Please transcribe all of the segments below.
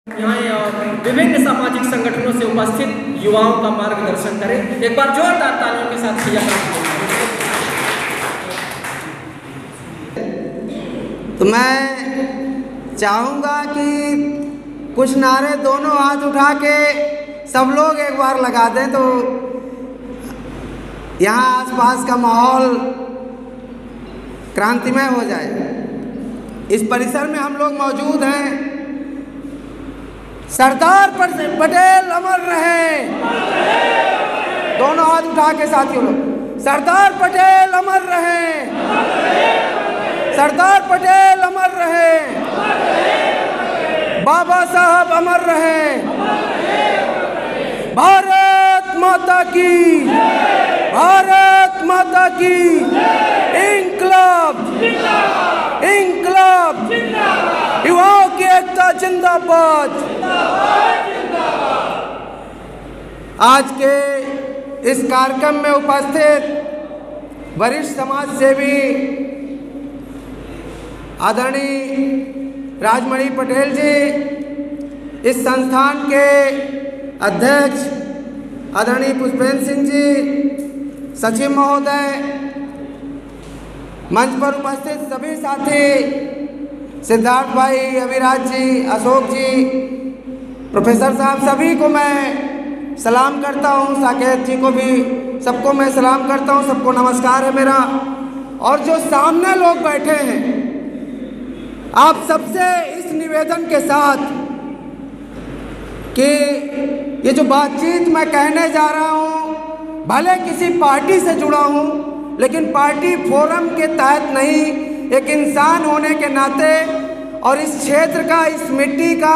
यहाँ और विभिन्न सामाजिक संगठनों से उपस्थित युवाओं का मार्गदर्शन करें। एक बार जोरदार तालियों के साथ तो मैं चाहूँगा कि कुछ नारे दोनों हाथ उठा के सब लोग एक बार लगा दें तो यहाँ आसपास का माहौल क्रांतिमय हो जाए। इस परिसर में हम लोग मौजूद हैं। सरदार पटेल अमर रहे। दोनों हाथ उठा के साथियों लोग, सरदार पटेल अमर रहे। सरदार पटेल अमर रहे। बाबा साहब अमर रहे। भारत माता की, भारत माता की। इंकलाब, इंकलाब, युवाओं की एकता जिंदाबाद। आज के इस कार्यक्रम में उपस्थित वरिष्ठ समाज सेवी आदरणीय राजमणि पटेल जी, इस संस्थान के अध्यक्ष आदरणीय पुष्पेंद्र सिंह जी, सचिव महोदय, मंच पर उपस्थित सभी साथी, सिद्धार्थ भाई, अविराज जी, अशोक जी, प्रोफेसर साहब, सभी को मैं सलाम करता हूँ। साकेत जी को भी, सबको मैं सलाम करता हूँ। सबको नमस्कार है मेरा। और जो सामने लोग बैठे हैं, आप सबसे इस निवेदन के साथ कि ये जो बातचीत मैं कहने जा रहा हूँ, भले किसी पार्टी से जुड़ा हूँ, लेकिन पार्टी फोरम के तहत नहीं, एक इंसान होने के नाते और इस क्षेत्र का, इस मिट्टी का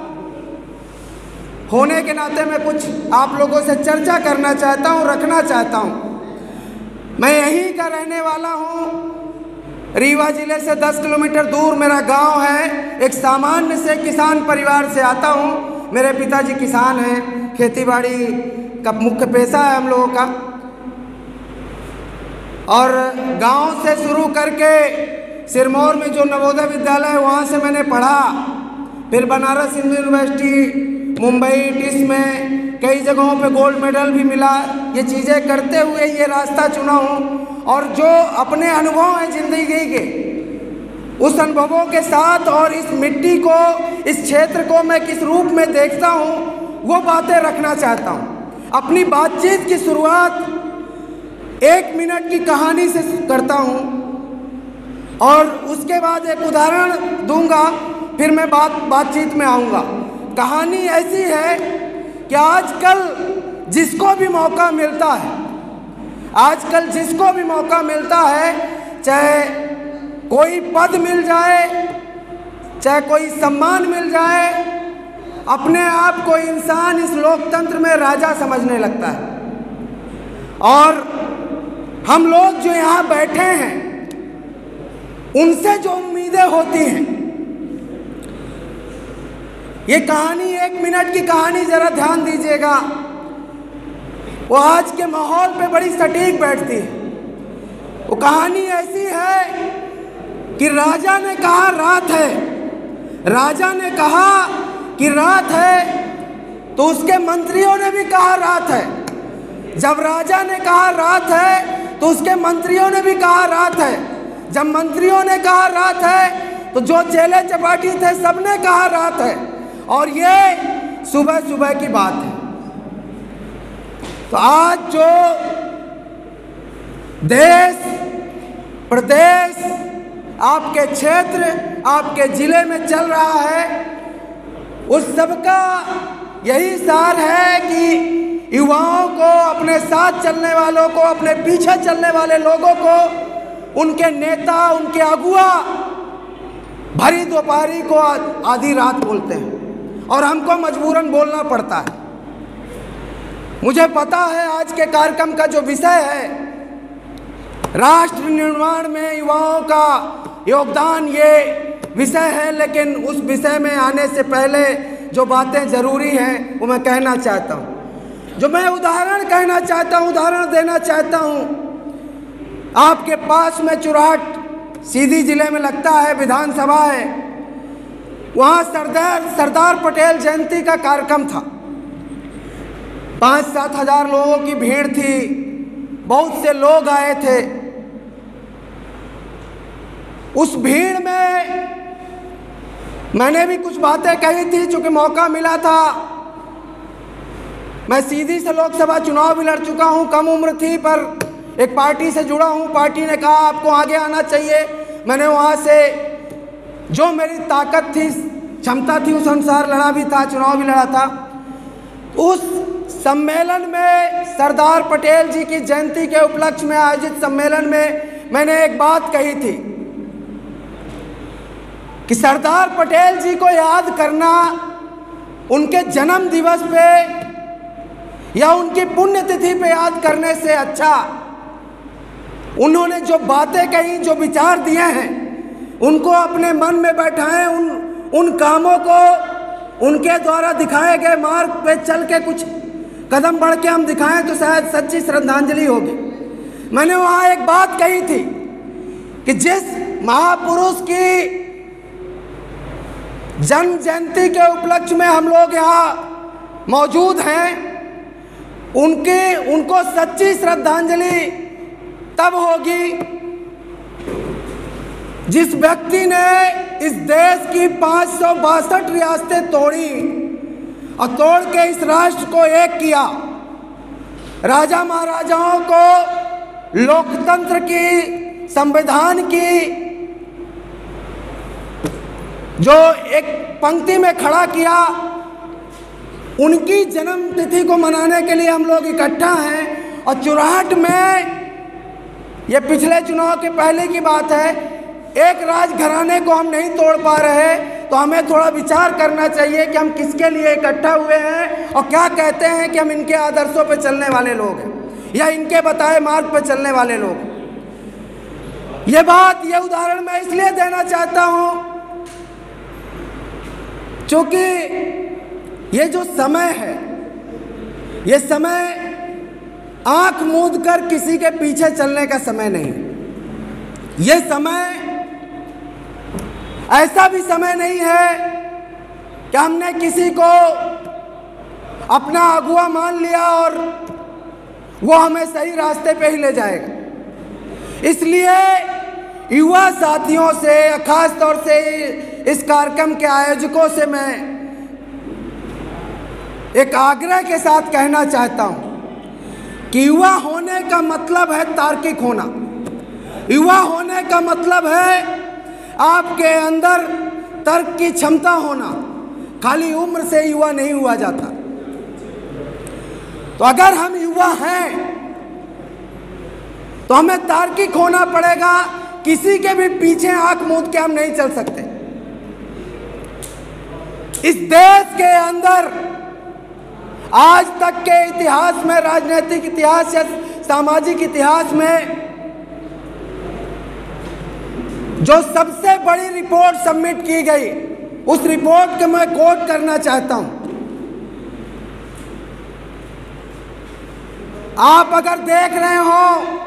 होने के नाते मैं कुछ आप लोगों से चर्चा करना चाहता हूँ, रखना चाहता हूँ। मैं यहीं का रहने वाला हूँ। रीवा जिले से 10 किलोमीटर दूर मेरा गांव है। एक सामान्य से किसान परिवार से आता हूँ। मेरे पिताजी किसान हैं। खेतीबाड़ी का मुख्य पेशा है हम लोगों का। और गांव से शुरू करके सिरमौर में जो नवोदय विद्यालय है वहाँ से मैंने पढ़ा। फिर बनारस हिंदू यूनिवर्सिटी, मुंबई, टिस में कई जगहों पे गोल्ड मेडल भी मिला। ये चीज़ें करते हुए ये रास्ता चुना हूँ। और जो अपने अनुभव हैं ज़िंदगी के, उस अनुभवों के साथ और इस मिट्टी को, इस क्षेत्र को मैं किस रूप में देखता हूँ, वो बातें रखना चाहता हूँ। अपनी बातचीत की शुरुआत 1 मिनट की कहानी से करता हूँ और उसके बाद एक उदाहरण दूंगा, फिर मैं बातचीत में आऊँगा। कहानी ऐसी है कि आजकल जिसको भी मौका मिलता है, आजकल जिसको भी मौका मिलता है, चाहे कोई पद मिल जाए, चाहे कोई सम्मान मिल जाए, अपने आप को इंसान इस लोकतंत्र में राजा समझने लगता है। और हम लोग जो यहाँ बैठे हैं, उनसे जो उम्मीदें होती हैं, ये कहानी 1 मिनट की कहानी, जरा ध्यान दीजिएगा, वो आज के माहौल पे बड़ी सटीक बैठती है। वो कहानी ऐसी है कि राजा ने कहा रात है, राजा ने कहा कि रात है, तो उसके मंत्रियों ने भी कहा रात है। जब राजा ने कहा रात है, तो उसके मंत्रियों ने भी कहा रात है। जब मंत्रियों ने कहा रात है, तो जो चेले चपाटी थे सबने कहा रात है। और ये सुबह सुबह की बात है। तो आज जो देश, प्रदेश, आपके क्षेत्र, आपके जिले में चल रहा है, उस सब का यही सार है कि युवाओं को, अपने साथ चलने वालों को, अपने पीछे चलने वाले लोगों को, उनके नेता, उनके अगुआ भरी दोपहरी को आधी रात बोलते हैं और हमको मजबूरन बोलना पड़ता है। मुझे पता है आज के कार्यक्रम का जो विषय है, राष्ट्र निर्माण में युवाओं का योगदान, ये विषय है। लेकिन उस विषय में आने से पहले जो बातें ज़रूरी हैं वो मैं कहना चाहता हूँ। जो मैं उदाहरण कहना चाहता हूँ, उदाहरण देना चाहता हूँ। आपके पास में चुराहट सीधी जिले में लगता है, विधानसभा है। वहाँ सरदार पटेल जयंती का कार्यक्रम था। 5-7 हज़ार लोगों की भीड़ थी, बहुत से लोग आए थे। उस भीड़ में मैंने भी कुछ बातें कही थी, चूँकि मौका मिला था। मैं सीधी से लोकसभा चुनाव भी लड़ चुका हूँ, कम उम्र थी, पर एक पार्टी से जुड़ा हूँ। पार्टी ने कहा आपको आगे आना चाहिए। मैंने वहाँ से जो मेरी ताकत थी, क्षमता थी, उस अनुसार लड़ा भी था, चुनाव भी लड़ा था। उस सम्मेलन में, सरदार पटेल जी की जयंती के उपलक्ष्य में आयोजित सम्मेलन में मैंने एक बात कही थी कि सरदार पटेल जी को याद करना उनके जन्म दिवस पे या उनकी पुण्यतिथि पे याद करने से अच्छा, उन्होंने जो बातें कही, जो विचार दिए हैं, उनको अपने मन में बैठाएं। उन कामों को, उनके द्वारा दिखाए गए मार्ग पे चल के कुछ कदम बढ़ के हम दिखाएं तो शायद सच्ची श्रद्धांजलि होगी। मैंने वहाँ एक बात कही थी कि जिस महापुरुष की जन्म जयंती के उपलक्ष्य में हम लोग यहाँ मौजूद हैं, उनको सच्ची श्रद्धांजलि तब होगी जिस व्यक्ति ने इस देश की 562 रियासतें तोड़ी और तोड़ के इस राष्ट्र को एक किया। राजा महाराजाओं को लोकतंत्र की, संविधान की जो एक पंक्ति में खड़ा किया, उनकी जन्म तिथि को मनाने के लिए हम लोग इकट्ठा हैं। और चुराहट में, ये पिछले चुनाव के पहले की बात है, एक राजघराने को हम नहीं तोड़ पा रहे, तो हमें थोड़ा विचार करना चाहिए कि हम किसके लिए इकट्ठा हुए हैं और क्या कहते हैं कि हम इनके आदर्शों पर चलने वाले लोग हैं या इनके बताए मार्ग पर चलने वाले लोग। ये बात, ये उदाहरण मैं इसलिए देना चाहता हूँ क्योंकि ये जो समय है, ये समय आंख मूंद कर किसी के पीछे चलने का समय नहीं। ये समय ऐसा भी समय नहीं है कि हमने किसी को अपना अगुआ मान लिया और वो हमें सही रास्ते पे ही ले जाएगा। इसलिए युवा साथियों से, खास तौर से इस कार्यक्रम के आयोजकों से मैं एक आग्रह के साथ कहना चाहता हूं कि युवा होने का मतलब है तार्किक होना। युवा होने का मतलब है आपके अंदर तर्क की क्षमता होना। खाली उम्र से युवा नहीं हुआ जाता। तो अगर हम युवा हैं तो हमें तार्किक होना पड़ेगा। किसी के भी पीछे आंख मूंद के हम नहीं चल सकते। इस देश के अंदर आज तक के इतिहास में, राजनीतिक इतिहास या सामाजिक इतिहास में, जो सबसे बड़ी रिपोर्ट सबमिट की गई, उस रिपोर्ट को मैं कोट करना चाहता हूं। आप अगर देख रहे हो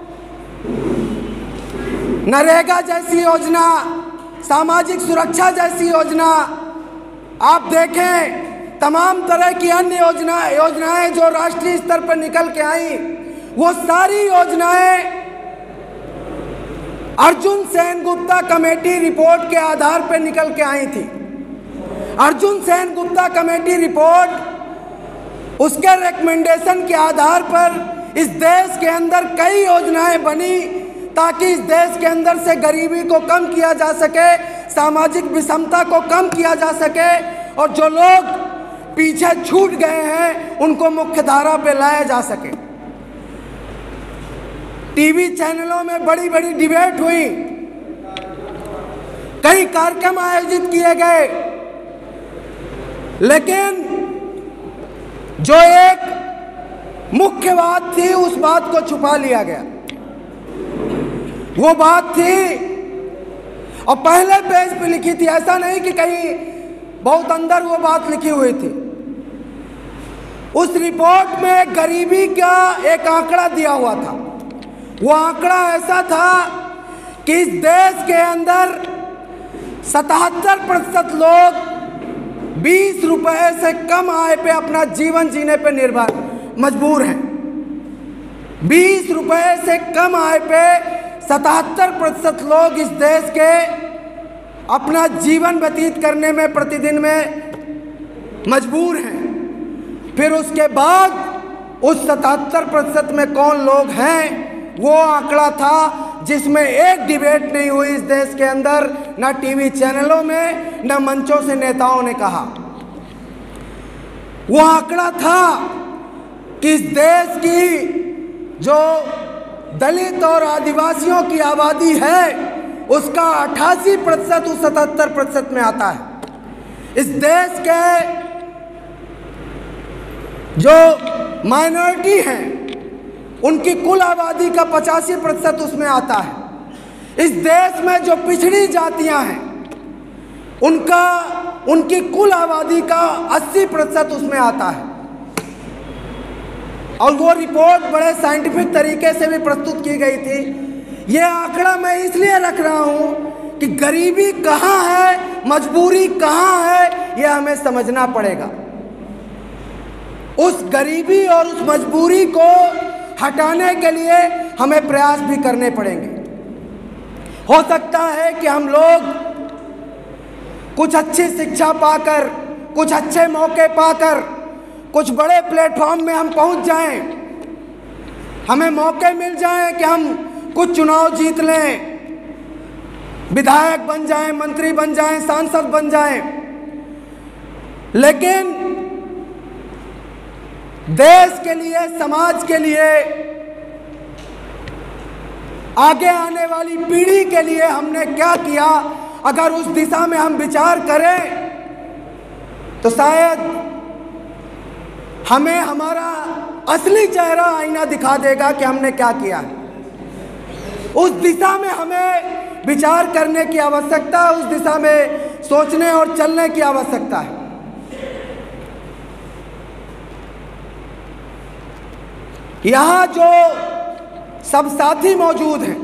नरेगा जैसी योजना, सामाजिक सुरक्षा जैसी योजना, आप देखें तमाम तरह की अन्य योजनाएं जो राष्ट्रीय स्तर पर निकल के आई, वो सारी योजनाएं अर्जुन सेनगुप्ता कमेटी रिपोर्ट के आधार पर निकल के आई थी। अर्जुन सेनगुप्ता कमेटी रिपोर्ट, उसके रिकमेंडेशन के आधार पर इस देश के अंदर कई योजनाएं बनी ताकि इस देश के अंदर से गरीबी को कम किया जा सके, सामाजिक विषमता को कम किया जा सके और जो लोग पीछे छूट गए हैं उनको मुख्य धारा पे लाया जा सके। टीवी चैनलों में बड़ी बड़ी डिबेट हुई, कई कार्यक्रम आयोजित किए गए, लेकिन जो एक मुख्य बात थी उस बात को छुपा लिया गया। वो बात थी और पहले पेज पे लिखी थी, ऐसा नहीं कि कहीं बहुत अंदर वो बात लिखी हुई थी। उस रिपोर्ट में गरीबी का एक आंकड़ा दिया हुआ था। वो आंकड़ा ऐसा था कि इस देश के अंदर 77% लोग 20 रुपए से कम आय पे अपना जीवन जीने पे निर्भर मजबूर हैं। 20 रुपए से कम आय पे 77% लोग इस देश के अपना जीवन व्यतीत करने में प्रतिदिन में मजबूर हैं। फिर उसके बाद उस 77% में कौन लोग हैं, वो आंकड़ा था जिसमें एक डिबेट नहीं हुई इस देश के अंदर, ना टीवी चैनलों में, ना मंचों से नेताओं ने कहा। वो आंकड़ा था कि इस देश की जो दलित और आदिवासियों की आबादी है उसका 88% उस 77% में आता है। इस देश के जो माइनॉरिटी हैं उनकी कुल आबादी का 85% उसमें आता है। इस देश में जो पिछड़ी जातियां हैं उनकी कुल आबादी का 80% उसमें आता है। और वो रिपोर्ट बड़े साइंटिफिक तरीके से भी प्रस्तुत की गई थी। ये आंकड़ा मैं इसलिए रख रहा हूँ कि गरीबी कहाँ है, मजबूरी कहाँ है, ये हमें समझना पड़ेगा। उस गरीबी और उस मजबूरी को हटाने के लिए हमें प्रयास भी करने पड़ेंगे। हो सकता है कि हम लोग कुछ अच्छी शिक्षा पाकर, कुछ अच्छे मौके पाकर, कुछ बड़े प्लेटफॉर्म में हम पहुंच जाएं, हमें मौके मिल जाएं कि हम कुछ चुनाव जीत लें, विधायक बन जाएं, मंत्री बन जाएं, सांसद बन जाएं, लेकिन देश के लिए, समाज के लिए, आगे आने वाली पीढ़ी के लिए हमने क्या किया, अगर उस दिशा में हम विचार करें तो शायद हमें हमारा असली चेहरा आईना दिखा देगा कि हमने क्या किया। उस दिशा में हमें विचार करने की आवश्यकता है, उस दिशा में सोचने और चलने की आवश्यकता है। यहाँ जो सब साथी मौजूद हैं,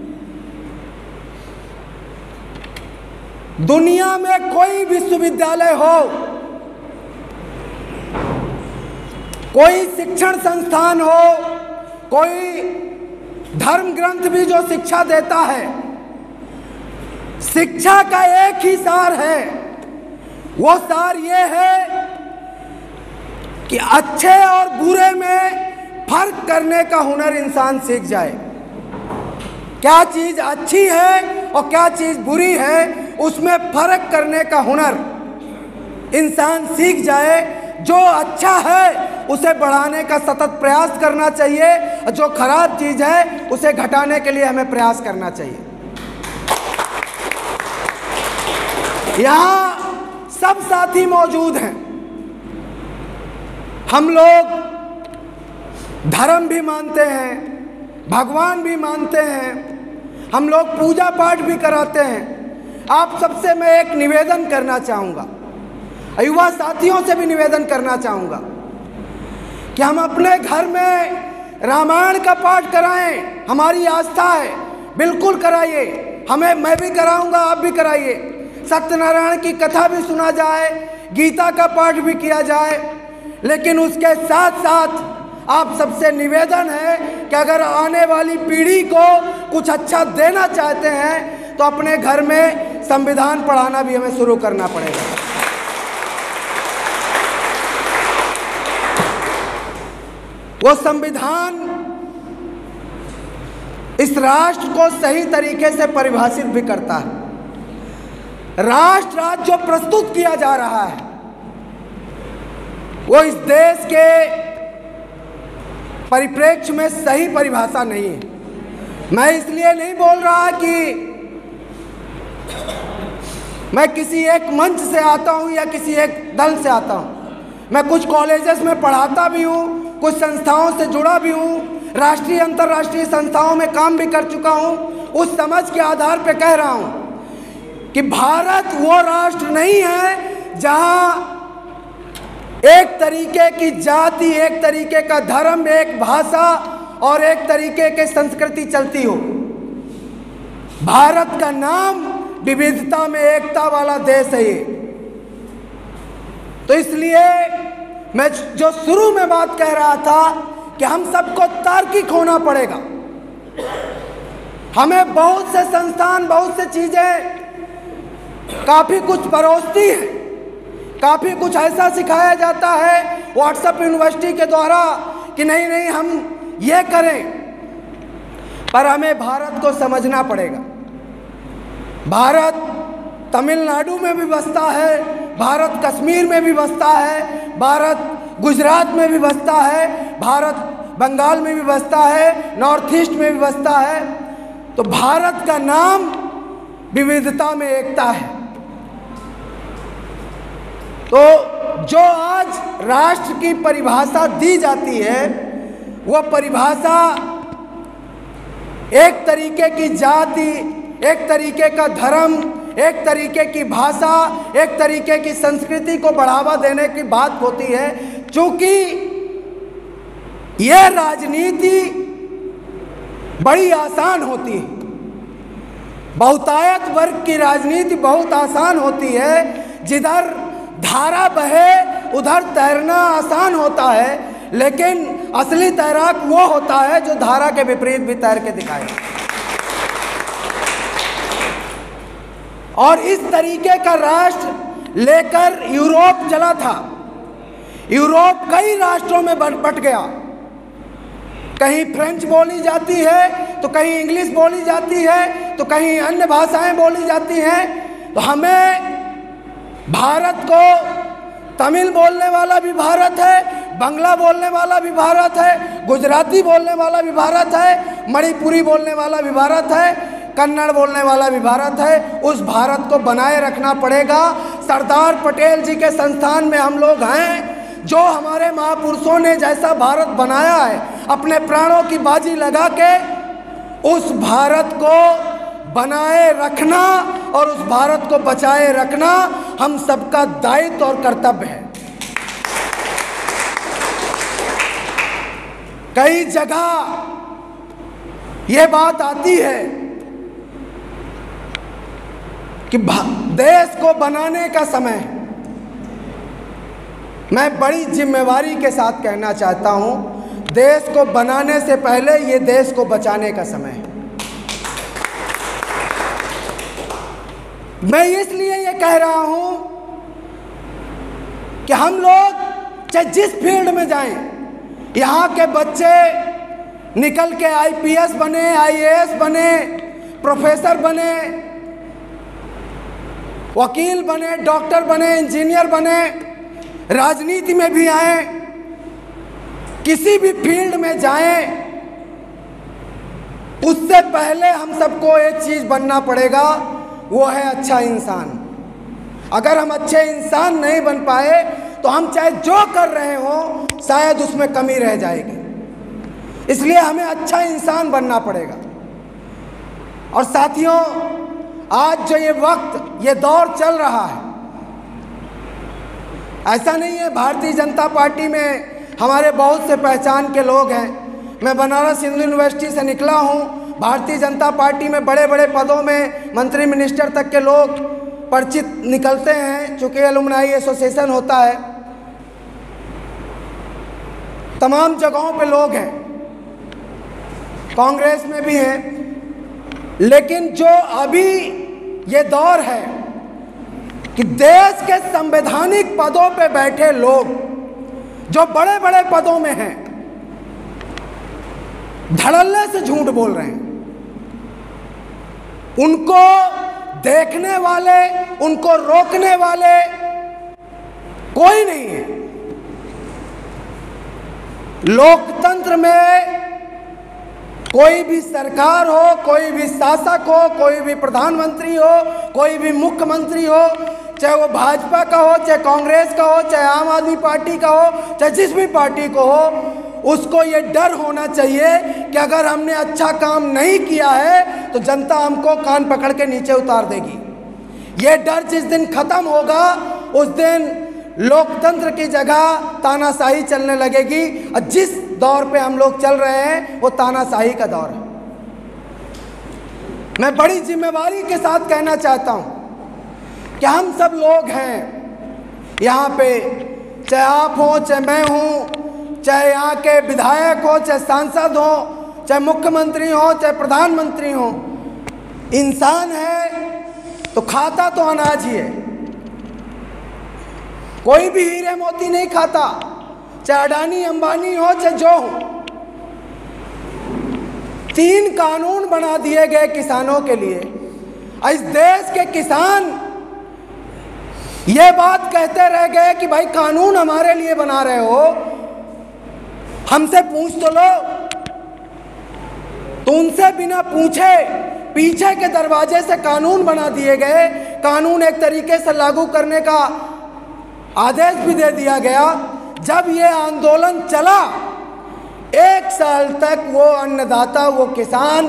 दुनिया में कोई विश्वविद्यालय हो, कोई शिक्षण संस्थान हो, कोई धर्म ग्रंथ भी जो शिक्षा देता है, शिक्षा का एक ही सार है। वो सार ये है कि अच्छे और बुरे में फर्क करने का हुनर इंसान सीख जाए। क्या चीज़ अच्छी है और क्या चीज़ बुरी है, उसमें फर्क करने का हुनर इंसान सीख जाए। जो अच्छा है उसे बढ़ाने का सतत प्रयास करना चाहिए, और जो खराब चीज़ है उसे घटाने के लिए हमें प्रयास करना चाहिए। यहाँ सब साथी मौजूद हैं। हम लोग धर्म भी मानते हैं, भगवान भी मानते हैं, हम लोग पूजा पाठ भी कराते हैं। आप सबसे मैं एक निवेदन करना चाहूँगा, युवा साथियों से भी निवेदन करना चाहूँगा कि हम अपने घर में रामायण का पाठ कराएं। हमारी आस्था है, बिल्कुल कराइए। मैं भी कराऊँगा, आप भी कराइए। सत्यनारायण की कथा भी सुना जाए, गीता का पाठ भी किया जाए। लेकिन उसके साथ साथ आप सबसे निवेदन है कि अगर आने वाली पीढ़ी को कुछ अच्छा देना चाहते हैं तो अपने घर में संविधान पढ़ाना भी हमें शुरू करना पड़ेगा। वो संविधान इस राष्ट्र को सही तरीके से परिभाषित भी करता है। राष्ट्र आज जो प्रस्तुत किया जा रहा है वो इस देश के परिप्रेक्ष्य में सही परिभाषा नहीं है। मैं इसलिए नहीं बोल रहा कि मैं किसी एक मंच से आता हूँ या किसी एक दल से आता हूँ। मैं कुछ कॉलेजेस में पढ़ाता भी हूँ, कुछ संस्थाओं से जुड़ा भी हूँ, राष्ट्रीय अंतर्राष्ट्रीय संस्थाओं में काम भी कर चुका हूँ। उस समझ के आधार पर कह रहा हूँ कि भारत वो राष्ट्र नहीं है जहाँ एक तरीके की जाति, एक तरीके का धर्म, एक भाषा और एक तरीके की संस्कृति चलती हो। भारत का नाम विविधता में एकता वाला देश है ये। तो इसलिए मैं जो शुरू में बात कह रहा था कि हम सबको तार्किक होना पड़ेगा। हमें बहुत से संस्थान, बहुत से चीज़ें काफ़ी कुछ परोसती हैं, काफ़ी कुछ ऐसा सिखाया जाता है व्हाट्सएप यूनिवर्सिटी के द्वारा कि नहीं नहीं हम ये करें, पर हमें भारत को समझना पड़ेगा। भारत तमिलनाडु में भी बसता है, भारत कश्मीर में भी बसता है, भारत गुजरात में भी बसता है, भारत बंगाल में भी बसता है, नॉर्थ ईस्ट में भी बसता है। तो भारत का नाम विविधता में एकता है। तो जो आज राष्ट्र की परिभाषा दी जाती है, वह परिभाषा एक तरीके की जाति, एक तरीके का धर्म, एक तरीके की भाषा, एक तरीके की संस्कृति को बढ़ावा देने की बात होती है। क्योंकि यह राजनीति बड़ी आसान होती है, बहुतायत वर्ग की राजनीति बहुत आसान होती है। जिधर धारा बहे उधर तैरना आसान होता है, लेकिन असली तैराक वो होता है जो धारा के विपरीत भी तैर के दिखाए। और इस तरीके का राष्ट्र लेकर यूरोप चला था। यूरोप कई राष्ट्रों में बंट गया। कहीं फ्रेंच बोली जाती है, तो कहीं इंग्लिश बोली जाती है, तो कहीं अन्य भाषाएं बोली जाती हैं। तो हमें भारत को तमिल बोलने वाला भी भारत है, बंगला बोलने वाला भी भारत है, गुजराती बोलने वाला भी भारत है, मणिपुरी बोलने वाला भी भारत है, कन्नड़ बोलने वाला भी भारत है। उस भारत को बनाए रखना पड़ेगा। सरदार पटेल जी के संस्थान में हम लोग हैं, जो हमारे महापुरुषों ने जैसा भारत बनाया है, अपने प्राणों की बाजी लगा के उस भारत को बनाए रखना और उस भारत को बचाए रखना हम सबका दायित्व और कर्तव्य है। कई जगह ये बात आती है कि देश को बनाने का समय, मैं बड़ी जिम्मेवारी के साथ कहना चाहता हूं, देश को बनाने से पहले ये देश को बचाने का समय है। मैं इसलिए ये कह रहा हूं कि हम लोग चाहे जिस फील्ड में जाएं, यहाँ के बच्चे निकल के आईपीएस बने, आईएएस बने, प्रोफेसर बने, वकील बने, डॉक्टर बने, इंजीनियर बने, राजनीति में भी आए, किसी भी फील्ड में जाएं, उससे पहले हम सबको एक चीज़ बनना पड़ेगा, वो है अच्छा इंसान। अगर हम अच्छे इंसान नहीं बन पाए तो हम चाहे जो कर रहे हो शायद उसमें कमी रह जाएगी। इसलिए हमें अच्छा इंसान बनना पड़ेगा। और साथियों, आज जो ये वक्त, ये दौर चल रहा है, ऐसा नहीं है भारतीय जनता पार्टी में हमारे बहुत से पहचान के लोग हैं। मैं बनारस हिंदू यूनिवर्सिटी से निकला हूँ। भारतीय जनता पार्टी में बड़े बड़े पदों में मंत्री, मिनिस्टर तक के लोग परिचित निकलते हैं, चूँकि एलुमनाई एसोसिएशन होता है। तमाम जगहों पे लोग हैं, कांग्रेस में भी हैं। लेकिन जो अभी ये दौर है कि देश के संवैधानिक पदों पे बैठे लोग जो बड़े बड़े पदों में हैं, धड़ल्ले से झूठ बोल रहे हैं। उनको देखने वाले, उनको रोकने वाले कोई नहीं है। लोकतंत्र में कोई भी सरकार हो, कोई भी शासक हो, कोई भी प्रधानमंत्री हो, कोई भी मुख्यमंत्री हो, चाहे वो भाजपा का हो, चाहे कांग्रेस का हो, चाहे आम आदमी पार्टी का हो, चाहे जिस भी पार्टी को हो, उसको ये डर होना चाहिए कि अगर हमने अच्छा काम नहीं किया है तो जनता हमको कान पकड़ के नीचे उतार देगी। ये डर जिस दिन खत्म होगा उस दिन लोकतंत्र की जगह तानाशाही चलने लगेगी। और जिस दौर पे हम लोग चल रहे हैं वो तानाशाही का दौर है। मैं बड़ी जिम्मेवारी के साथ कहना चाहता हूं कि हम सब लोग हैं यहाँ पे, चाहे आप हो, चाहे मैं हूँ, चाहे यहाँ के विधायक हो, चाहे सांसद हो, चाहे मुख्यमंत्री हो, चाहे प्रधानमंत्री हो, इंसान है तो खाता तो अनाज ही है। कोई भी हीरे मोती नहीं खाता, चाहे अडानी अंबानी हो, चाहे जो हो। 3 कानून बना दिए गए किसानों के लिए। इस देश के किसान ये बात कहते रह गए कि भाई कानून हमारे लिए बना रहे हो, हमसे पूछ तो लो। तो उनसे बिना पूछे पीछे के दरवाजे से कानून बना दिए गए। कानून एक तरीके से लागू करने का आदेश भी दे दिया गया। जब ये आंदोलन चला, 1 साल तक वो अन्नदाता, वो किसान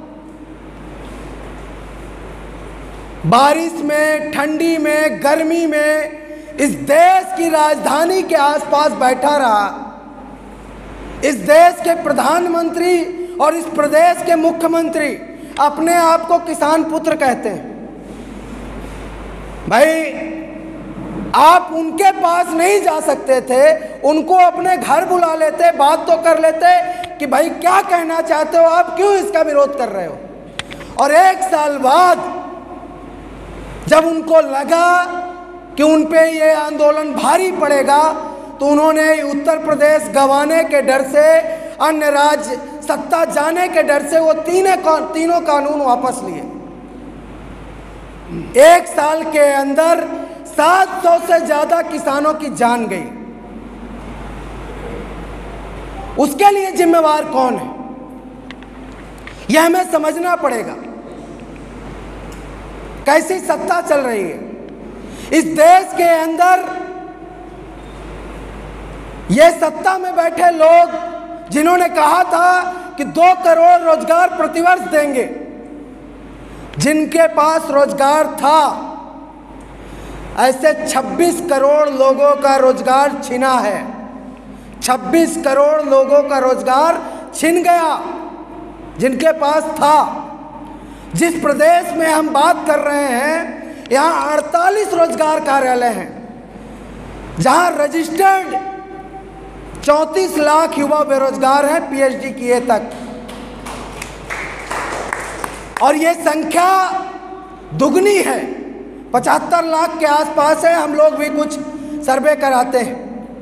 बारिश में, ठंडी में, गर्मी में इस देश की राजधानी के आसपास बैठा रहा। इस देश के प्रधानमंत्री और इस प्रदेश के मुख्यमंत्री अपने आप को किसान पुत्र कहते हैं। भाई आप उनके पास नहीं जा सकते थे, उनको अपने घर बुला लेते, बात तो कर लेते कि भाई क्या कहना चाहते हो आप, क्यों इसका विरोध कर रहे हो। और 1 साल बाद जब उनको लगा कि उन पे ये आंदोलन भारी पड़ेगा, तो उन्होंने उत्तर प्रदेश गंवाने के डर से, अन्य राज्य सत्ता जाने के डर से वो तीनों कानून वापस लिए। 1 साल के अंदर 700 से ज्यादा किसानों की जान गई। उसके लिए जिम्मेवार कौन है, यह हमें समझना पड़ेगा। कैसी सत्ता चल रही है इस देश के अंदर। ये सत्ता में बैठे लोग जिन्होंने कहा था कि 2 करोड़ रोजगार प्रतिवर्ष देंगे, जिनके पास रोजगार था, ऐसे 26 करोड़ लोगों का रोजगार छिना है। 26 करोड़ लोगों का रोजगार छिन गया जिनके पास था। जिस प्रदेश में हम बात कर रहे हैं, यहाँ 48 रोजगार कार्यालय हैं, जहाँ रजिस्टर्ड 34 लाख युवा बेरोजगार हैं, पीएचडी किए तक। और ये संख्या दुगनी है, 75 लाख के आसपास है। हम लोग भी कुछ सर्वे कराते हैं।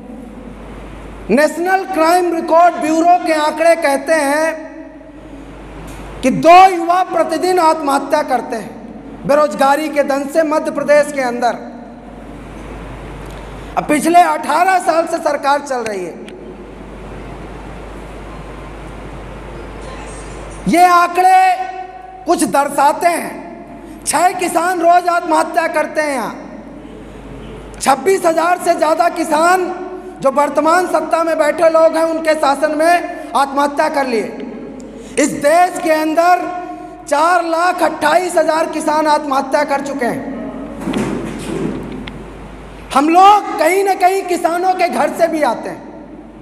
नेशनल क्राइम रिकॉर्ड ब्यूरो के आंकड़े कहते हैं कि 2 युवा प्रतिदिन आत्महत्या करते हैं बेरोजगारी के दंश से मध्य प्रदेश के अंदर। अब पिछले 18 साल से सरकार चल रही है। ये आंकड़े कुछ दर्शाते हैं। 6 किसान रोज आत्महत्या करते हैं यहाँ। 26,000 से ज्यादा किसान जो वर्तमान सत्ता में बैठे लोग हैं, उनके शासन में आत्महत्या कर लिए। इस देश के अंदर 4,28,000 किसान आत्महत्या कर चुके हैं। हम लोग कहीं ना कहीं किसानों के घर से भी आते हैं।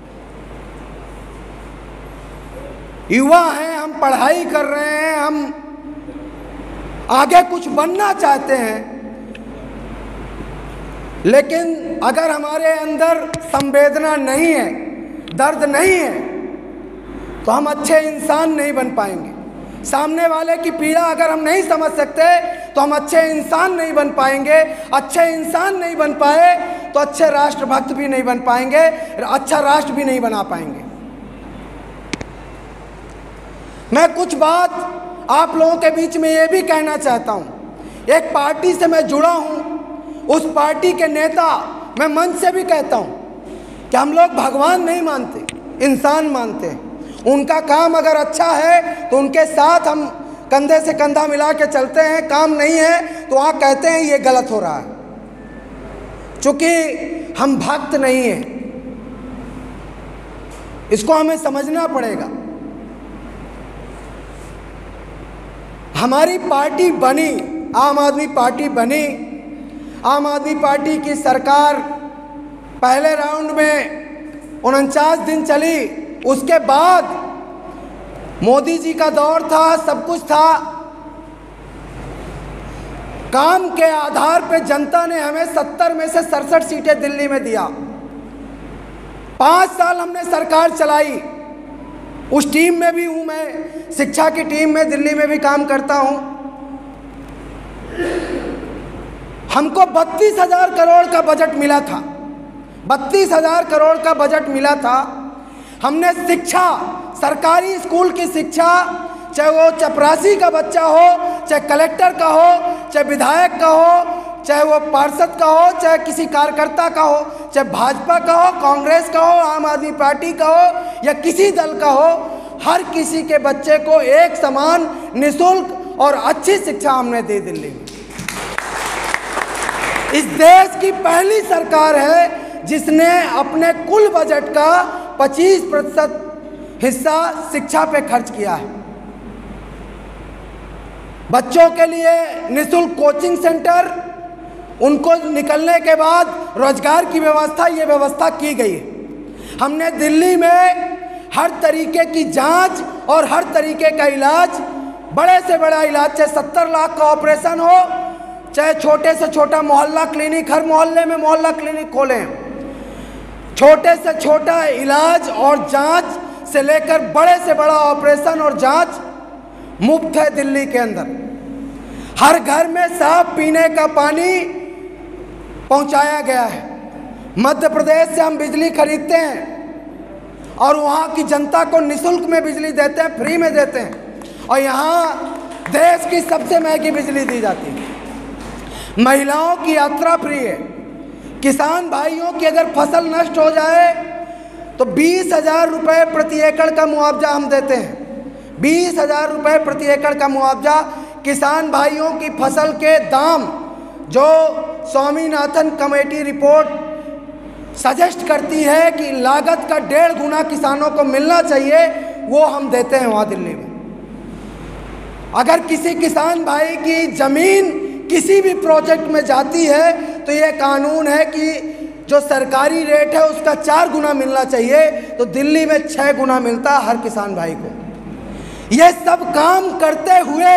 युवा हैं, हम पढ़ाई कर रहे हैं, हम आगे कुछ बनना चाहते हैं, लेकिन अगर हमारे अंदर संवेदना नहीं है, दर्द नहीं है, तो हम अच्छे इंसान नहीं बन पाएंगे। सामने वाले की पीड़ा अगर हम नहीं समझ सकते तो हम अच्छे इंसान नहीं बन पाएंगे। अच्छे इंसान नहीं बन पाए तो अच्छे राष्ट्रभक्त भी नहीं बन पाएंगे, अच्छा राष्ट्र भी नहीं बना पाएंगे। मैं कुछ बात आप लोगों के बीच में ये भी कहना चाहता हूँ। एक पार्टी से मैं जुड़ा हूँ, उस पार्टी के नेता, मैं मंच से भी कहता हूँ कि हम लोग भगवान नहीं मानते, इंसान मानते हैं। उनका काम अगर अच्छा है तो उनके साथ हम कंधे से कंधा मिला के चलते हैं। काम नहीं है तो वहाँ कहते हैं ये गलत हो रहा है। चूँकि हम भक्त नहीं हैं, इसको हमें समझना पड़ेगा। हमारी पार्टी बनी, आम आदमी पार्टी बनी। आम आदमी पार्टी की सरकार पहले राउंड में 49 दिन चली। उसके बाद मोदी जी का दौर था, सब कुछ था। काम के आधार पे जनता ने हमें 70 में से 67 सीटें दिल्ली में दिया। 5 साल हमने सरकार चलाई, उस टीम में भी हूँ मैं, शिक्षा की टीम में दिल्ली में भी काम करता हूँ। हमको 32,000 करोड़ का बजट मिला था, 32,000 करोड़ का बजट मिला था। हमने शिक्षा, सरकारी स्कूल की शिक्षा, चाहे वो चपरासी का बच्चा हो, चाहे कलेक्टर का हो, चाहे विधायक का हो, चाहे वो पार्षद का हो, चाहे किसी कार्यकर्ता का हो, चाहे भाजपा का हो, कांग्रेस का हो, आम आदमी पार्टी का हो या किसी दल का हो, हर किसी के बच्चे को एक समान निःशुल्क और अच्छी शिक्षा हमने दी दिल्ली में। इस देश की पहली सरकार है जिसने अपने कुल बजट का 25% हिस्सा शिक्षा पे खर्च किया है। बच्चों के लिए निःशुल्क कोचिंग सेंटर, उनको निकलने के बाद रोजगार की व्यवस्था, ये व्यवस्था की गई है। हमने दिल्ली में हर तरीके की जांच और हर तरीके का इलाज, बड़े से बड़ा इलाज, चाहे 70 लाख का ऑपरेशन हो, चाहे छोटे से छोटा मोहल्ला क्लिनिक, हर मोहल्ले में मोहल्ला क्लिनिक खोलें, छोटे से छोटा इलाज और जांच से लेकर बड़े से बड़ा ऑपरेशन और जांच मुफ्त है दिल्ली के अंदर। हर घर में साफ पीने का पानी पहुंचाया गया है। मध्य प्रदेश से हम बिजली खरीदते हैं और वहाँ की जनता को निःशुल्क में बिजली देते हैं, फ्री में देते हैं, और यहाँ देश की सबसे महंगी बिजली दी जाती है। महिलाओं की यात्रा फ्री है। किसान भाइयों की अगर फसल नष्ट हो जाए तो 20,000 रुपये प्रति एकड़ का मुआवजा हम देते हैं। 20,000 रुपये प्रति एकड़ का मुआवजा। किसान भाइयों की फसल के दाम जो स्वामीनाथन कमेटी रिपोर्ट सजेस्ट करती है कि लागत का 1.5 गुना किसानों को मिलना चाहिए, वो हम देते हैं वहाँ दिल्ली में। अगर किसी किसान भाई की ज़मीन किसी भी प्रोजेक्ट में जाती है तो ये कानून है कि जो सरकारी रेट है उसका 4 गुना मिलना चाहिए, तो दिल्ली में 6 गुना मिलता है हर किसान भाई को। ये सब काम करते हुए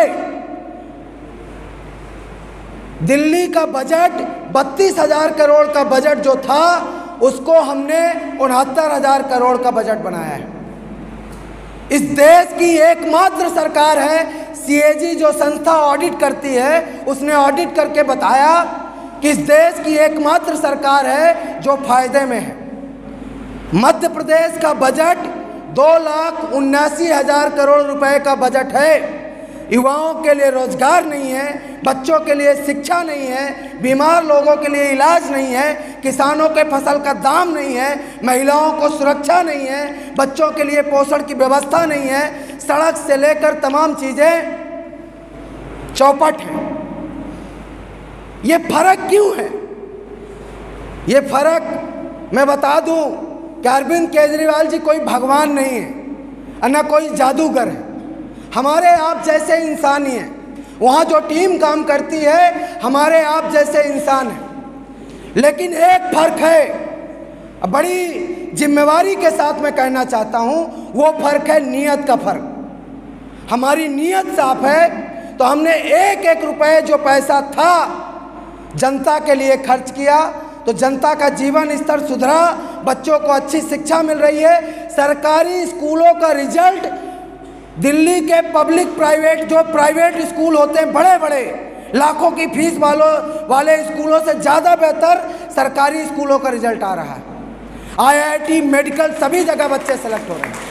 दिल्ली का बजट 32,000 करोड़ का बजट जो था उसको हमने 69,000 करोड़ का बजट बनाया है। इस देश की एकमात्र सरकार है, CAG जो संस्था ऑडिट करती है, उसने ऑडिट करके बताया कि इस देश की एकमात्र सरकार है जो फायदे में है। मध्य प्रदेश का बजट 2,79,000 करोड़ रुपए का बजट है। युवाओं के लिए रोजगार नहीं है, बच्चों के लिए शिक्षा नहीं है, बीमार लोगों के लिए इलाज नहीं है, किसानों के फसल का दाम नहीं है, महिलाओं को सुरक्षा नहीं है, बच्चों के लिए पोषण की व्यवस्था नहीं है, सड़क से लेकर तमाम चीज़ें चौपट हैं। ये फर्क क्यों है? ये फर्क मैं बता दूं कि अरविंद केजरीवाल जी कोई भगवान नहीं है और न कोई जादूगर है। हमारे आप जैसे इंसान ही हैं। वहाँ जो टीम काम करती है हमारे आप जैसे इंसान हैं। लेकिन एक फर्क है, बड़ी जिम्मेवारी के साथ मैं कहना चाहता हूँ, वो फर्क है नीयत का फर्क। हमारी नीयत साफ है तो हमने एक एक रुपए जो पैसा था जनता के लिए खर्च किया, तो जनता का जीवन स्तर सुधरा, बच्चों को अच्छी शिक्षा मिल रही है। सरकारी स्कूलों का रिजल्ट दिल्ली के पब्लिक प्राइवेट जो प्राइवेट स्कूल होते हैं, बड़े बड़े लाखों की फीस वाले स्कूलों से ज़्यादा बेहतर सरकारी स्कूलों का रिजल्ट आ रहा है। IIT मेडिकल सभी जगह बच्चे सेलेक्ट हो रहे हैं।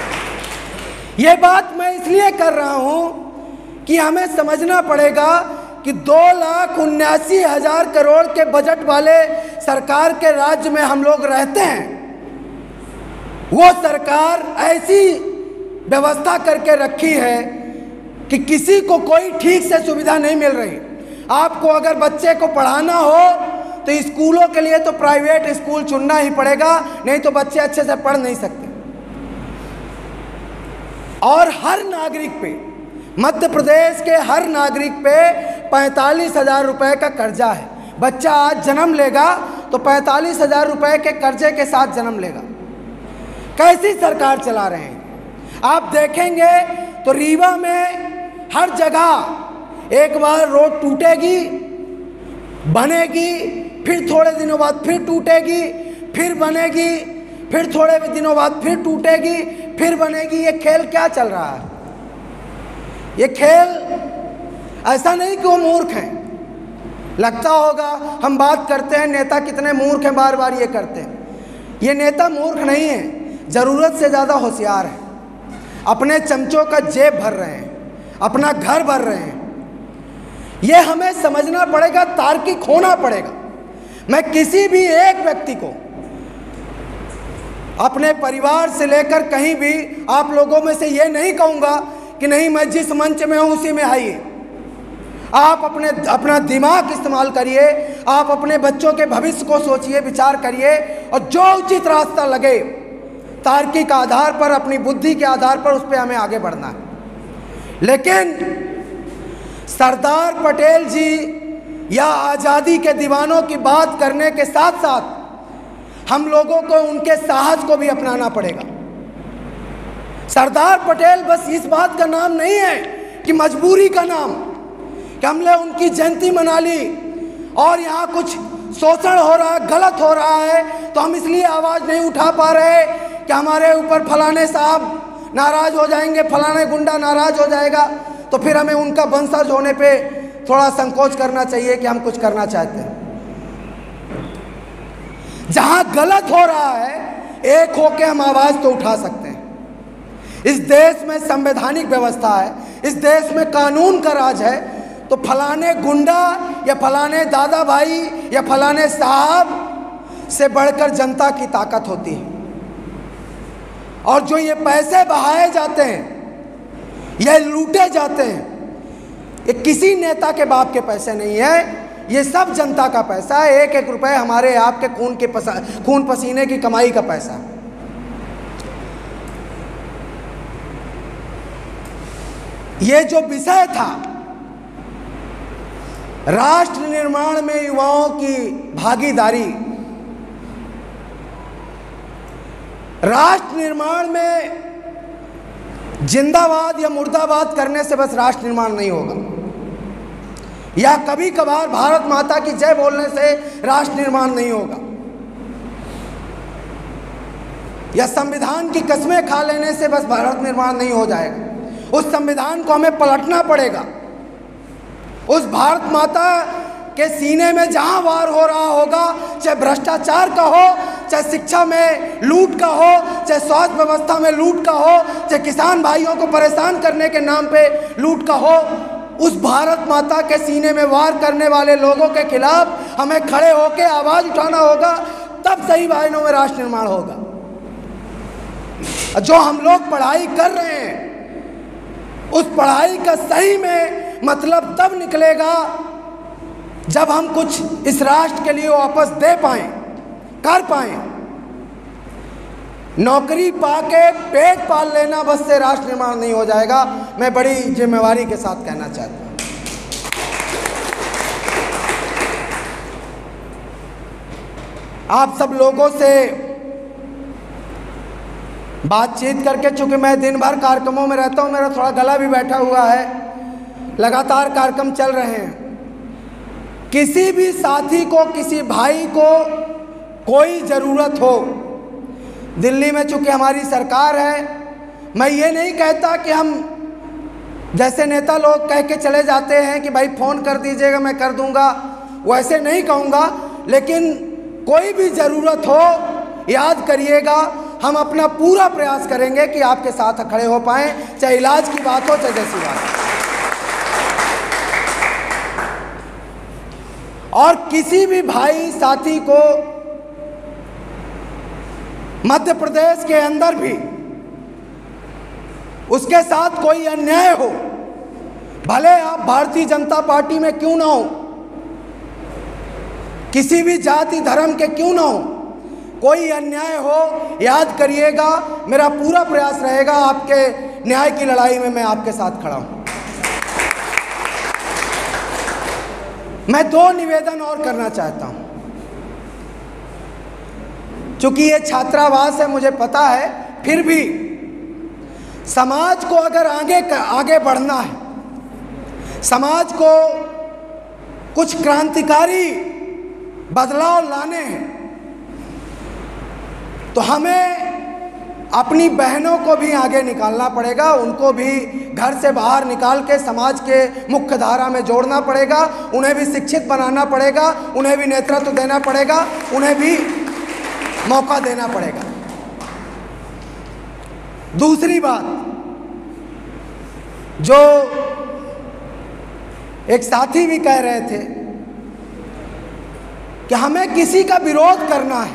ये बात मैं इसलिए कर रहा हूँ कि हमें समझना पड़ेगा कि 2,79,000 करोड़ के बजट वाले सरकार के राज्य में हम लोग रहते हैं। वो सरकार ऐसी व्यवस्था करके रखी है कि किसी को कोई ठीक से सुविधा नहीं मिल रही। आपको अगर बच्चे को पढ़ाना हो तो स्कूलों के लिए तो प्राइवेट स्कूल चुनना ही पड़ेगा, नहीं तो बच्चे अच्छे से पढ़ नहीं सकते। और हर नागरिक पे, मध्य प्रदेश के हर नागरिक पे 45,000 रुपये का कर्जा है। बच्चा आज जन्म लेगा तो 45,000 रुपये के कर्जे के साथ जन्म लेगा। कैसी सरकार चला रहे हैं? आप देखेंगे तो रीवा में हर जगह एक बार रोड टूटेगी, बनेगी, फिर थोड़े दिनों बाद फिर टूटेगी, फिर बनेगी, फिर थोड़े दिनों बाद फिर टूटेगी, फिर बनेगी। ये खेल क्या चल रहा है? ये खेल ऐसा नहीं कि वो मूर्ख हैं। लगता होगा हम बात करते हैं नेता कितने मूर्ख हैं, बार बार ये करते हैं। ये नेता मूर्ख नहीं है, ज़रूरत से ज़्यादा होशियार है। अपने चमचों का जेब भर रहे हैं, अपना घर भर रहे हैं। ये हमें समझना पड़ेगा, तार्किक होना पड़ेगा। मैं किसी भी एक व्यक्ति को अपने परिवार से लेकर कहीं भी आप लोगों में से ये नहीं कहूँगा कि नहीं मैं जिस मंच में हूँ उसी में आइए। आप अपना दिमाग इस्तेमाल करिए, आप अपने बच्चों के भविष्य को सोचिए, विचार करिए, और जो उचित रास्ता लगे तार्किक आधार पर, अपनी बुद्धि के आधार पर, उस पर हमें आगे बढ़ना है। लेकिन सरदार पटेल जी या आज़ादी के दीवानों की बात करने के साथ साथ हम लोगों को उनके साहस को भी अपनाना पड़ेगा। सरदार पटेल बस इस बात का नाम नहीं है कि मजबूरी का नाम, कि हमने उनकी जयंती मना ली और यहाँ कुछ शोषण हो रहा है, गलत हो रहा है, तो हम इसलिए आवाज़ नहीं उठा पा रहे कि हमारे ऊपर फलाने साहब नाराज़ हो जाएंगे, फलाने गुंडा नाराज़ हो जाएगा, तो फिर हमें उनका वंशज होने पे थोड़ा संकोच करना चाहिए कि हम कुछ करना चाहते हैं। जहाँ गलत हो रहा है, एक होके हम आवाज़ तो उठा सकते हैं। इस देश में संवैधानिक व्यवस्था है, इस देश में कानून का राज है, तो फलाने गुंडा या फलाने दादा भाई या फलाने साहब से बढ़कर जनता की ताकत होती है। और जो ये पैसे बहाए जाते हैं, ये लूटे जाते हैं, ये किसी नेता के बाप के पैसे नहीं है, ये सब जनता का पैसा है। एक एक रुपए हमारे आपके खून पसीने की कमाई का पैसा है। ये जो विषय था राष्ट्र निर्माण में युवाओं की भागीदारी, राष्ट्र निर्माण में जिंदाबाद या मुर्दाबाद करने से बस राष्ट्र निर्माण नहीं होगा, या कभी कभार भारत माता की जय बोलने से राष्ट्र निर्माण नहीं होगा, या संविधान की कसमें खा लेने से बस भारत निर्माण नहीं हो जाएगा। उस संविधान को हमें पलटना पड़ेगा। उस भारत माता के सीने में जहां वार हो रहा होगा, चाहे भ्रष्टाचार का हो, चाहे शिक्षा में लूट का हो, चाहे स्वास्थ्य व्यवस्था में लूट का हो, चाहे किसान भाइयों को परेशान करने के नाम पे लूट का हो, उस भारत माता के सीने में वार करने वाले लोगों के खिलाफ हमें खड़े होकर आवाज़ उठाना होगा, तब सही मायनों में राष्ट्र निर्माण होगा। जो हम लोग पढ़ाई कर रहे हैं, उस पढ़ाई का सही में मतलब तब निकलेगा जब हम कुछ इस राष्ट्र के लिए वापस दे पाएं, कर पाएं। नौकरी पाके पेट पाल लेना बस से राष्ट्र निर्माण नहीं हो जाएगा। मैं बड़ी जिम्मेवारी के साथ कहना चाहता हूं। आप सब लोगों से बातचीत करके, चूंकि मैं दिन भर कार्यक्रमों में रहता हूं, मेरा थोड़ा गला भी बैठा हुआ है, लगातार कार्यक्रम चल रहे हैं। किसी भी साथी को, किसी भाई को कोई ज़रूरत हो, दिल्ली में चूंकि हमारी सरकार है, मैं ये नहीं कहता कि हम जैसे नेता लोग कह के चले जाते हैं कि भाई फ़ोन कर दीजिएगा मैं कर दूंगा, वैसे नहीं कहूँगा, लेकिन कोई भी ज़रूरत हो याद करिएगा, हम अपना पूरा प्रयास करेंगे कि आपके साथ खड़े हो पाएँ, चाहे इलाज की बात हो, चाहे जैसी बात हो। और किसी भी भाई साथी को मध्य प्रदेश के अंदर भी उसके साथ कोई अन्याय हो, भले आप भारतीय जनता पार्टी में क्यों ना हो, किसी भी जाति धर्म के क्यों ना हो, कोई अन्याय हो, याद करिएगा मेरा पूरा प्रयास रहेगा आपके न्याय की लड़ाई में मैं आपके साथ खड़ा हूं। मैं दो निवेदन और करना चाहता हूं। चूंकि ये छात्रावास है, मुझे पता है, फिर भी समाज को अगर आगे बढ़ना है, समाज को कुछ क्रांतिकारी बदलाव लाने हैं, तो हमें अपनी बहनों को भी आगे निकालना पड़ेगा, उनको भी घर से बाहर निकाल के समाज के मुख्य धारा में जोड़ना पड़ेगा, उन्हें भी शिक्षित बनाना पड़ेगा, उन्हें भी नेतृत्व देना पड़ेगा, उन्हें भी मौका देना पड़ेगा। दूसरी बात, जो एक साथी भी कह रहे थे कि हमें किसी का विरोध करना है,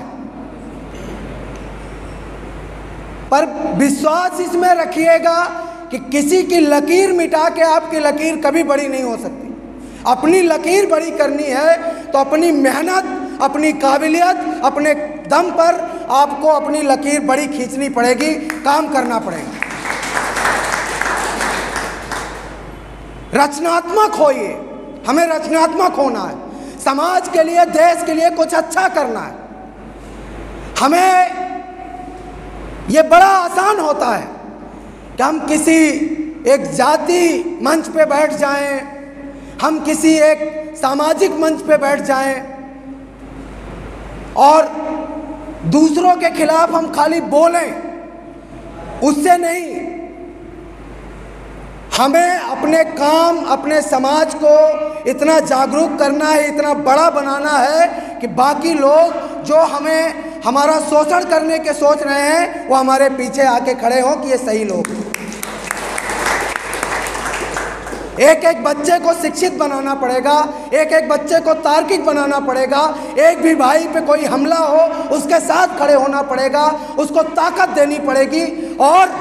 पर विश्वास इसमें रखिएगा कि किसी की लकीर मिटा के आपकी लकीर कभी बड़ी नहीं हो सकती। अपनी लकीर बड़ी करनी है तो अपनी मेहनत, अपनी काबिलियत, अपने दम पर आपको अपनी लकीर बड़ी खींचनी पड़ेगी, काम करना पड़ेगा। रचनात्मक होइए, हमें रचनात्मक होना है, समाज के लिए, देश के लिए कुछ अच्छा करना है। हमें ये बड़ा आसान होता है कि हम किसी एक जाति मंच पे बैठ जाएं, हम किसी एक सामाजिक मंच पे बैठ जाएं और दूसरों के खिलाफ हम खाली बोलें, उससे नहीं। हमें अपने काम, अपने समाज को इतना जागरूक करना है, इतना बड़ा बनाना है कि बाकी लोग जो हमें हमारा शोषण करने के सोच रहे हैं वो हमारे पीछे आके खड़े हों कि ये सही लोग। एक एक बच्चे को शिक्षित बनाना पड़ेगा, एक एक बच्चे को तार्किक बनाना पड़ेगा, एक भी भाई पे कोई हमला हो उसके साथ खड़े होना पड़ेगा, उसको ताकत देनी पड़ेगी और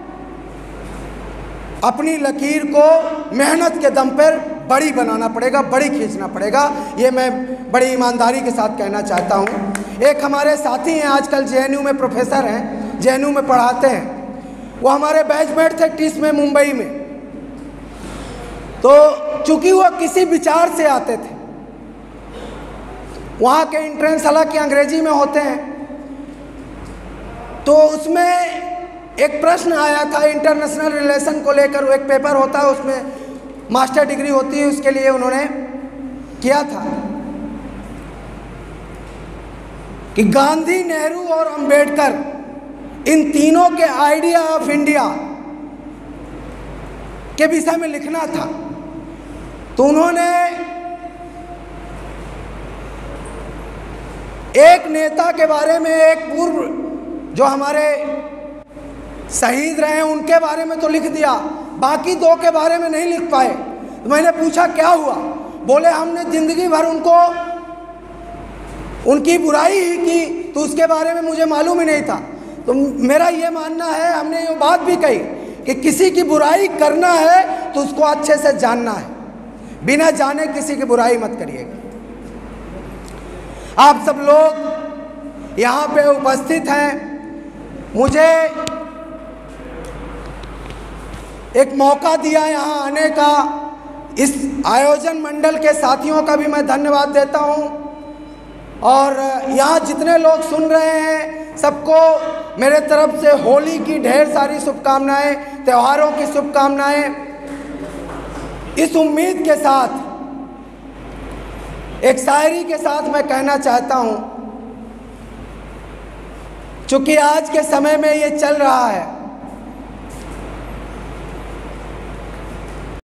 अपनी लकीर को मेहनत के दम पर बड़ी बनाना पड़ेगा, बड़ी खींचना पड़ेगा। ये मैं बड़ी ईमानदारी के साथ कहना चाहता हूँ। एक हमारे साथी हैं, आजकल जेएनयू में प्रोफेसर हैं, जेएनयू में पढ़ाते हैं, वो हमारे बैचमेट थे टिस में, मुंबई में। तो चूंकि वो किसी विचार से आते थे, वहाँ के एंट्रेंस हालांकि अंग्रेजी में होते हैं, तो उसमें एक प्रश्न आया था इंटरनेशनल रिलेशन को लेकर। वो एक पेपर होता है, उसमें मास्टर डिग्री होती है, उसके लिए उन्होंने किया था कि गांधी, नेहरू और अंबेडकर, इन तीनों के आइडिया ऑफ इंडिया के विषय में लिखना था। तो उन्होंने एक नेता के बारे में, एक पूर्व जो हमारे शहीद रहे उनके बारे में तो लिख दिया, बाकी दो के बारे में नहीं लिख पाए। तो मैंने पूछा क्या हुआ? बोले हमने जिंदगी भर उनकी बुराई ही की, तो उसके बारे में मुझे मालूम ही नहीं था। तो मेरा ये मानना है, हमने ये बात भी कही कि किसी की बुराई करना है तो उसको अच्छे से जानना है, बिना जाने किसी की बुराई मत करिएगा। आप सब लोग यहाँ पे उपस्थित हैं, मुझे एक मौका दिया यहाँ आने का, इस आयोजन मंडल के साथियों का भी मैं धन्यवाद देता हूँ। और यहाँ जितने लोग सुन रहे हैं सबको मेरे तरफ से होली की ढेर सारी शुभकामनाएं, त्योहारों की शुभकामनाएं। इस उम्मीद के साथ, एक शायरी के साथ मैं कहना चाहता हूँ, चूँकि आज के समय में ये चल रहा है